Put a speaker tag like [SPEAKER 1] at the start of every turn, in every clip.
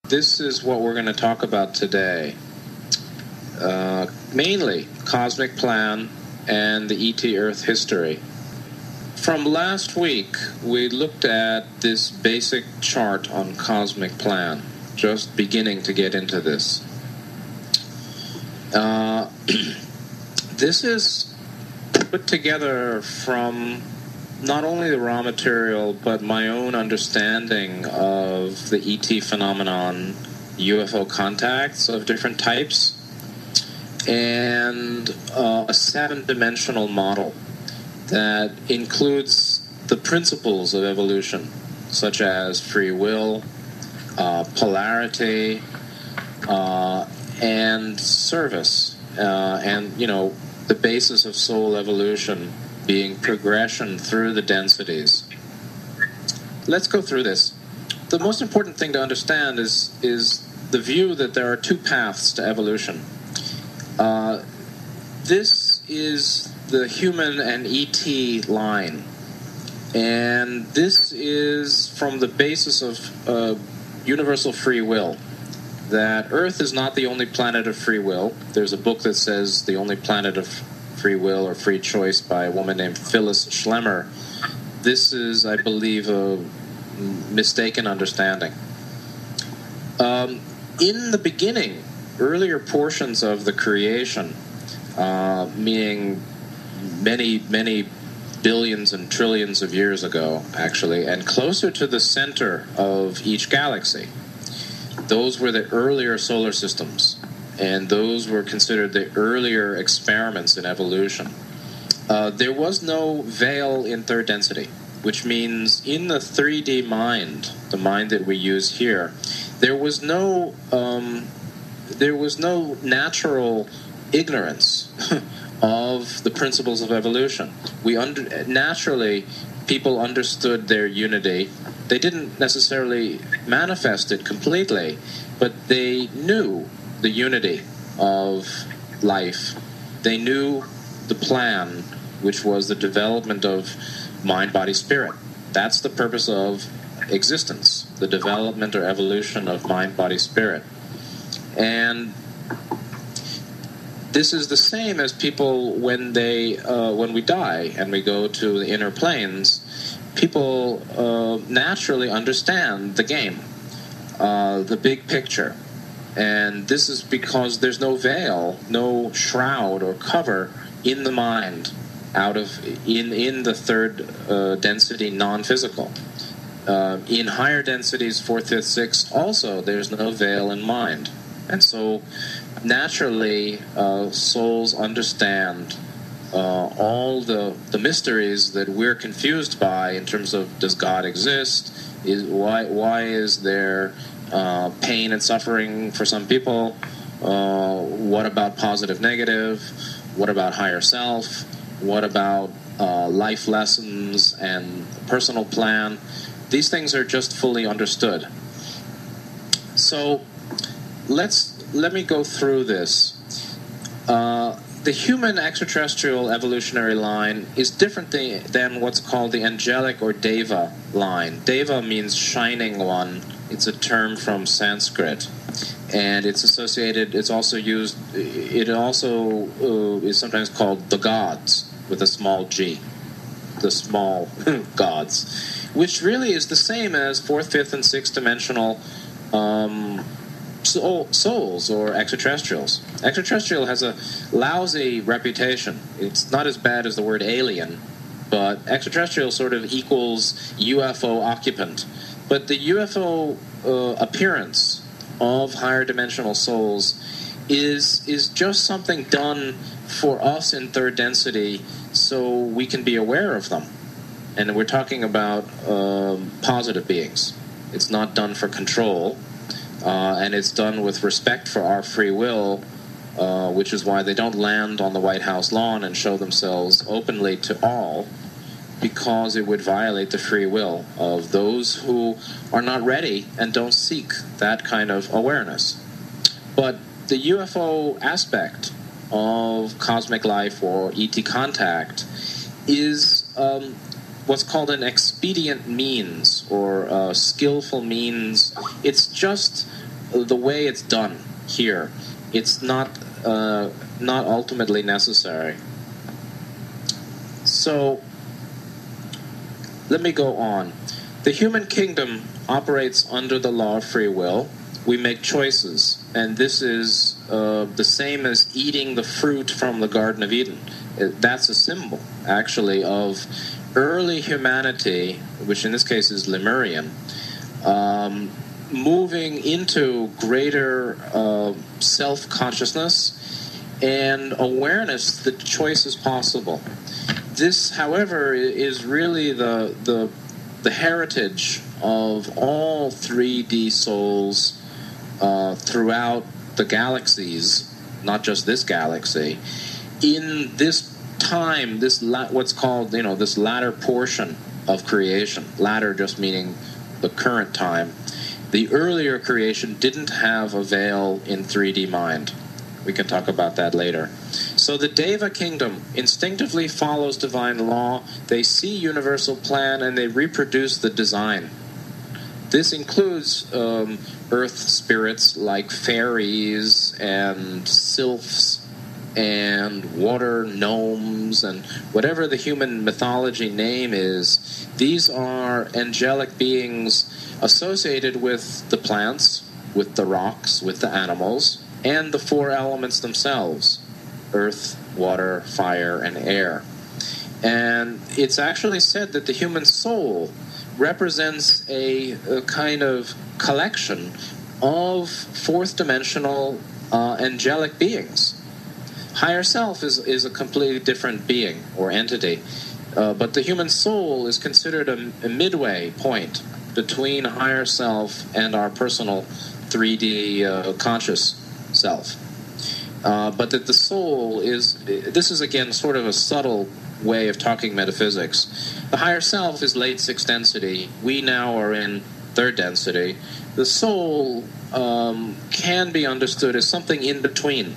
[SPEAKER 1] this is what we're going to talk about today. Mainly cosmic plan and the ET Earth history. From last week, we looked at this basic chart on cosmic plan, just beginning to get into this. This is put together from not only the raw material, but my own understanding of the ET phenomenon, UFO contacts of different types, and a 7-dimensional model that includes the principles of evolution, such as free will, polarity, and service, and, the basis of soul evolution being progression through the densities. Let's go through this. The most important thing to understand is the view that there are two paths to evolution. This is the human and ET line, and this is from the basis of universal free will, that Earth is not the only planet of free will. There's a book that says the only planet of free will or free choice by a woman named Phyllis Schlemmer. This is, I believe, a mistaken understanding. In the beginning, earlier portions of the creation, meaning many billions and trillions of years ago, actually, and closer to the center of each galaxy, those were the earlier solar systems, and those were considered the earlier experiments in evolution. There was no veil in third density, which means in the 3D mind, the mind that we use here, there was no natural ignorance of the principles of evolution. Naturally, people understood their unity. They didn't necessarily manifest it completely, but they knew the unity of life. They knew the plan, which was the development of mind, body, spirit. That's the purpose of existence, the development or evolution of mind, body, spirit. And this is the same as people when we die and we go to the inner planes. People naturally understand the game, the big picture. And this is because there's no veil, no shroud or cover in the mind in the third density non-physical. In higher densities, 4th, 5th, 6th, also there's no veil in mind. And so naturally, souls understand all the mysteries that we're confused by in terms of, does God exist? Why is there pain and suffering for some people? What about positive, negative? What about higher self? What about life lessons and personal plan? These things are just fully understood. So let me go through this. The human extraterrestrial evolutionary line is different than what's called the angelic or Deva line. Deva means shining one. It's a term from Sanskrit, and it's also is sometimes called the gods with a small g, the small gods, which really is the same as 4th, 5th, and 6th dimensional souls or extraterrestrials. Extraterrestrial has a lousy reputation. It's not as bad as the word alien, but extraterrestrial sort of equals UFO occupant. But the UFO appearance of higher dimensional souls is just something done for us in third density so we can be aware of them. And we're talking about positive beings. It's not done for control. And it's done with respect for our free will, which is why they don't land on the White House lawn and show themselves openly to all, because it would violate the free will of those who are not ready and don't seek that kind of awareness. But the UFO aspect of cosmic life or ET contact is what's called an expedient means or skillful means. It's just the way it's done here. It's not ultimately necessary. So let me go on. The human kingdom operates under the law of free will. We make choices, and this is the same as eating the fruit from the Garden of Eden. That's a symbol, actually, of early humanity, which in this case is Lemurian, moving into greater self-consciousness and awareness that choice is possible. This, however, is really the heritage of all 3D souls throughout the galaxies, not just this galaxy. In this time, what's called, this latter portion of creation, latter just meaning the current time, the earlier creation didn't have a veil in 3D mind. We can talk about that later. So the Deva kingdom instinctively follows divine law. They see universal plan and they reproduce the design. This includes earth spirits like fairies and sylphs and water gnomes and whatever the human mythology name is. These are angelic beings associated with the plants, with the rocks, with the animals, and the four elements themselves: earth, water, fire, and air. And it's actually said that the human soul represents a kind of collection of fourth-dimensional angelic beings. Higher self is a completely different being or entity, but the human soul is considered a midway point between higher self and our personal 3D conscious self. But that the soul this is again sort of a subtle way of talking metaphysics. The higher self is late sixth density. We now are in third density. The soul can be understood as something in between.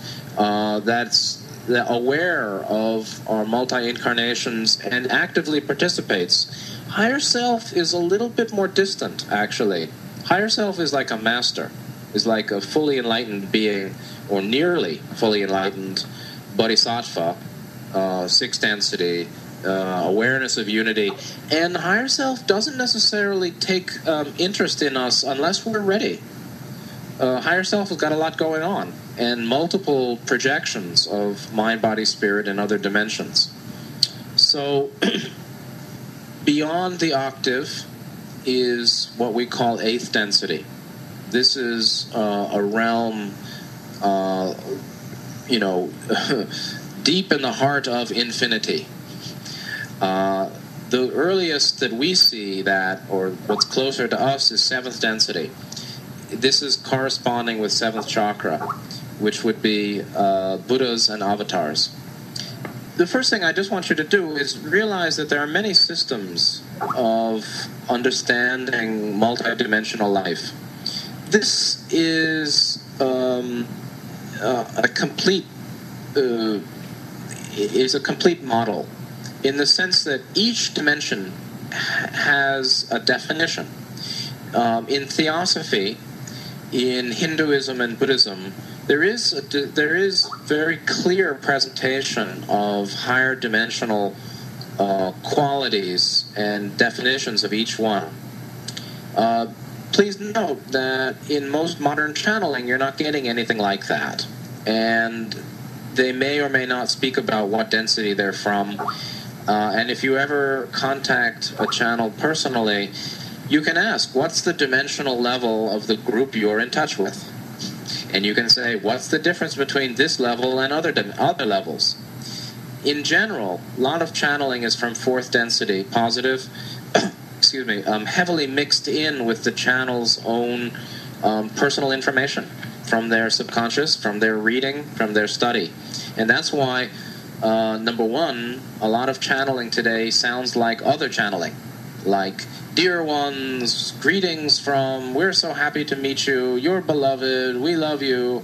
[SPEAKER 1] That's aware of our multi-incarnations and actively participates. Higher self is a little bit more distant, actually. Higher self is like a master, is like a fully enlightened being, or nearly fully enlightened bodhisattva, sixth density, awareness of unity. And higher self doesn't necessarily take interest in us unless we're ready. Higher self has got a lot going on, and multiple projections of mind, body, spirit, and other dimensions. So beyond the octave is what we call eighth density. This is a realm, deep in the heart of infinity. The earliest that we see that, or what's closer to us, is seventh density. This is corresponding with seventh chakra, which would be Buddhas and avatars. The first thing I just want you to do is realize that there are many systems of understanding multidimensional life. This is a complete model, in the sense that each dimension has a definition. In theosophy, in Hinduism and Buddhism, there is very clear presentation of higher dimensional qualities and definitions of each one. Please note that in most modern channeling, you're not getting anything like that. And they may or may not speak about what density they're from. And if you ever contact a channel personally, you can ask, what's the dimensional level of the group you're in touch with? And you can say, what's the difference between this level and other levels? In general, a lot of channeling is from fourth density, positive, heavily mixed in with the channel's own personal information from their subconscious, from their reading, from their study. And that's why, number one, a lot of channeling today sounds like other channeling, like, dear ones, greetings from, we're so happy to meet you, you're beloved, we love you,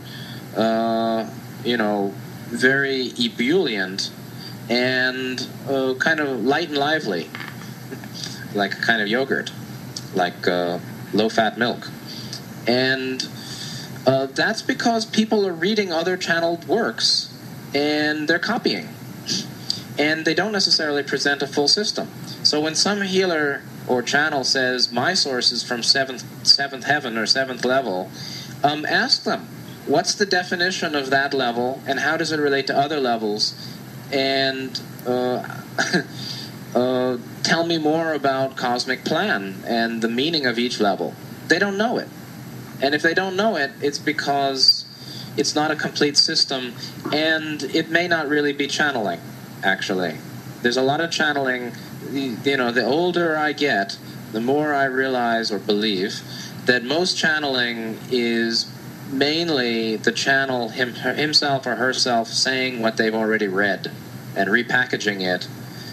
[SPEAKER 1] very ebullient and kind of light and lively, like a kind of yogurt, like low-fat milk. And that's because people are reading other channeled works and they're copying. And they don't necessarily present a full system. So when some healer or channel says, my source is from seventh heaven or seventh level, ask them, what's the definition of that level and how does it relate to other levels? And tell me more about cosmic plan and the meaning of each level. They don't know it. And if they don't know it, it's because it's not a complete system, and it may not really be channeling, actually. There's a lot of channeling. You know, the older I get, the more I realize or believe that most channeling is mainly the channel himself or herself saying what they've already read and repackaging it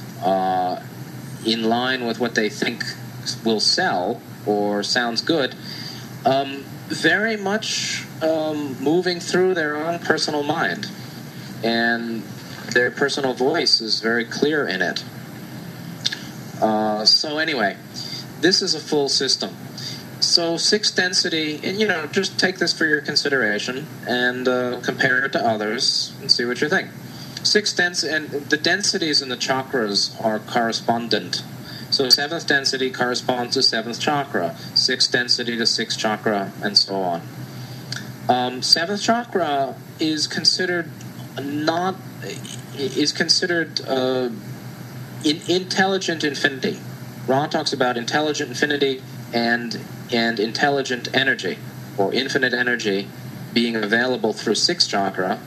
[SPEAKER 1] in line with what they think will sell or sounds good, very much moving through their own personal mind. And their personal voice is very clear in it. So anyway, this is a full system. So 6 density, and just take this for your consideration and compare it to others and see what you think. 6 density, and the densities in the chakras are correspondent. So 7th density corresponds to 7th chakra, 6th density to 6th chakra, and so on. 7th chakra is considered intelligent infinity. Ra talks about intelligent infinity and intelligent energy, or infinite energy, being available through 6th chakra,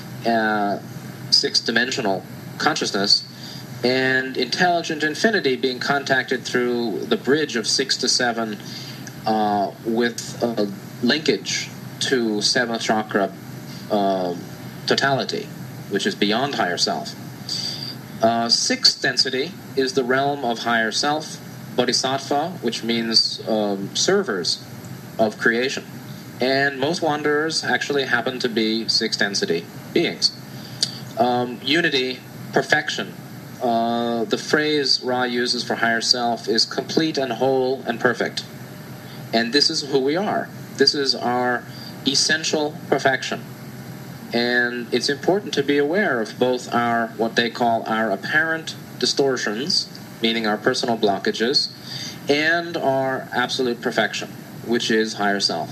[SPEAKER 1] 6th dimensional consciousness, and intelligent infinity being contacted through the bridge of 6 to 7 with a linkage to 7th chakra totality, which is beyond higher self. 6th density is the realm of higher self, bodhisattva, which means servers of creation. And most wanderers actually happen to be 6th density beings. Unity, perfection. The phrase Ra uses for higher self is complete and whole and perfect. And this is who we are. This is our essential perfection. And it's important to be aware of both our, what they call our apparent distortions, meaning our personal blockages, and our absolute perfection, which is higher self.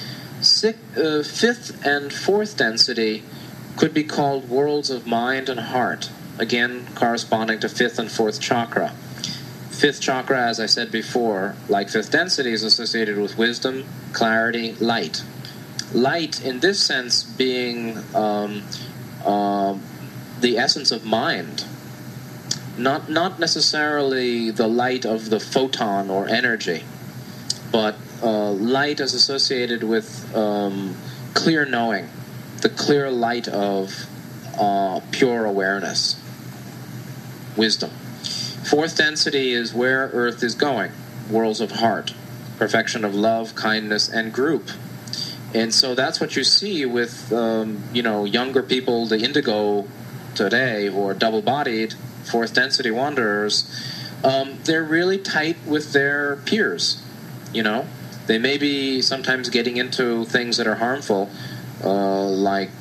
[SPEAKER 1] 5th and 4th density could be called worlds of mind and heart, again corresponding to 5th and 4th chakra. 5th chakra, as I said before, like 5th density, is associated with wisdom, clarity, light. Light, in this sense, being the essence of mind, not necessarily the light of the photon or energy, but light is associated with clear knowing, the clear light of pure awareness, wisdom. 4th density is where Earth is going, worlds of heart, perfection of love, kindness, and group. And so that's what you see with, younger people, the indigo today, who are double-bodied, 4th density wanderers. They're really tight with their peers, They may be sometimes getting into things that are harmful, like,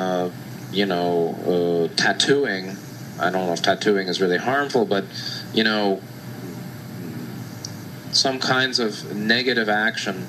[SPEAKER 1] tattooing. I don't know if tattooing is really harmful, but, some kinds of negative action,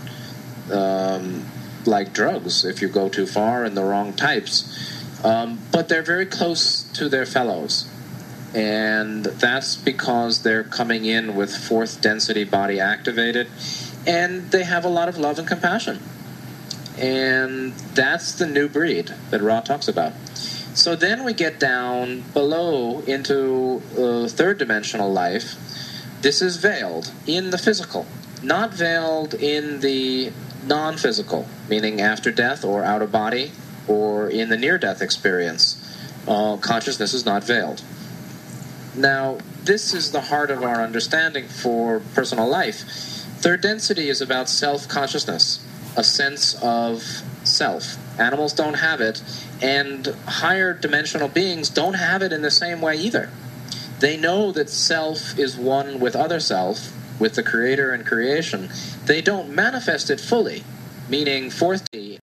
[SPEAKER 1] like drugs, if you go too far, and the wrong types. But they're very close to their fellows. And that's because they're coming in with 4th density body activated, and they have a lot of love and compassion. And that's the new breed that Ra talks about. So then we get down below into 3rd dimensional life. This is veiled in the physical, not veiled in the non-physical, meaning after death or out of body or in the near-death experience. Consciousness is not veiled. Now, this is the heart of our understanding for personal life. 3rd density is about self-consciousness, a sense of self. Animals don't have it, and higher dimensional beings don't have it in the same way either. They know that self is one with other self, with the creator and creation. They don't manifest it fully, meaning fourth